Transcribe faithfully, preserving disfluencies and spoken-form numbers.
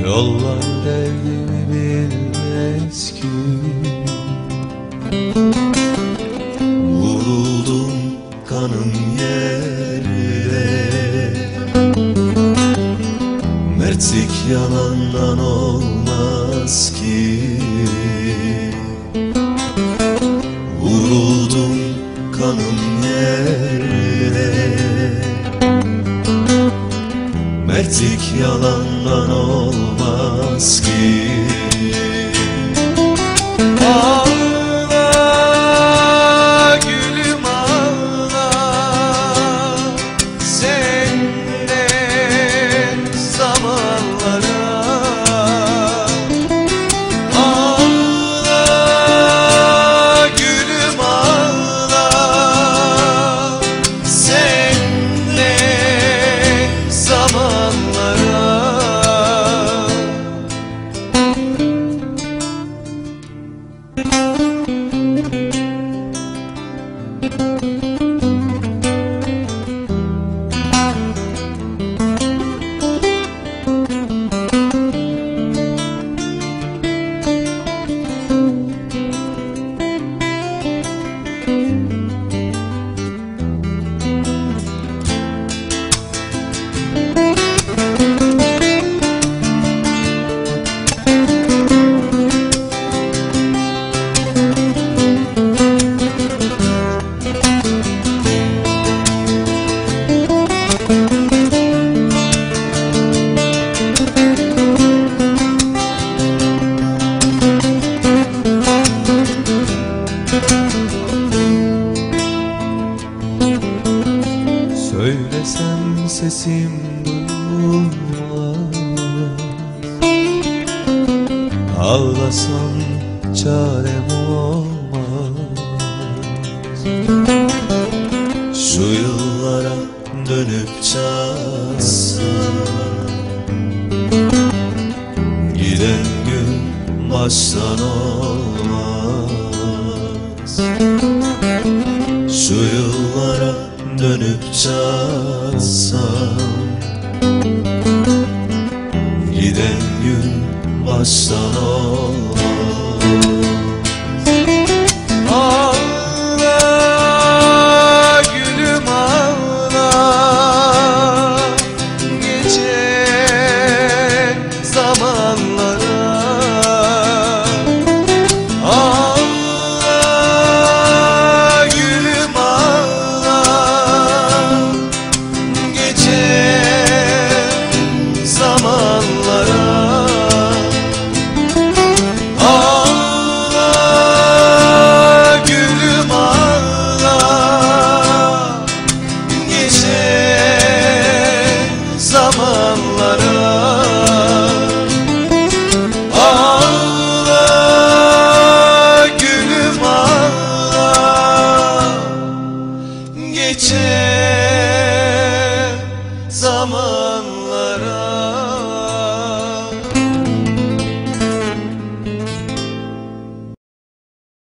Yollar derdimi bilmez ki. Vuruldum kanım yerde, mertlik yalandan olmaz ki. Vuruldum kanım yerde, mertlik yalandan olmaz ki. Ağla gülüm ağla, sen de zamanlara. Ağla gülüm ağla, sen de zamanlara. Söylesem sesim duyulmaz, ağlasam çarem olmaz. Şu yıllara dönüp çatsam, giden gün baştan olmaz. Şu yıllara dönüp çatsam, giden gün baştan olmaz.